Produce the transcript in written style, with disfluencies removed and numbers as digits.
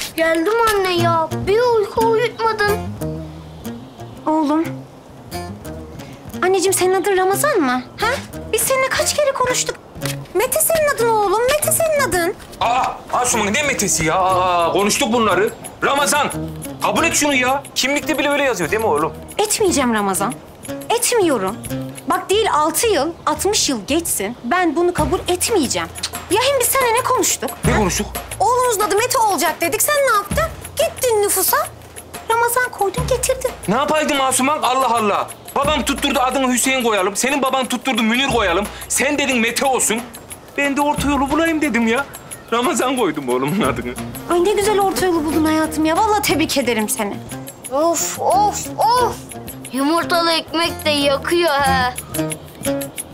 Geldim anne ya. Bir uyku uyutmadın. Oğlum. Anneciğim senin adın Ramazan mı? Ha? Biz seninle kaç kere konuştuk. Mete senin adın oğlum. Mete senin adın. Asuman ne Mete'si ya? Konuştuk bunları. Ramazan. Kabul et şunu ya. Kimlikte bile öyle yazıyor değil mi oğlum? Etmeyeceğim Ramazan. Etmiyorum. Bak değil 6 yıl, 60 yıl geçsin. Ben bunu kabul etmeyeceğim. Ya hem biz seninle ne konuştuk? Ne konuştuk? Oğlumuzun adı Mete olacak dedik. Sen ne yaptın? Gittin nüfusa. Ramazan koydun getirdin. Ne yapaydım Asuman? Allah Allah. Babam tutturdu adını Hüseyin koyalım. Senin baban tutturdu Münir koyalım. Sen dedin Mete olsun. Ben de orta yolu bulayım dedim ya. Ramazan koydum oğlumun adını. Ay ne güzel orta yolu buldun hayatım ya. Vallahi tebrik ederim seni. Of of of. Yumurtalı ekmek de yakıyor ha.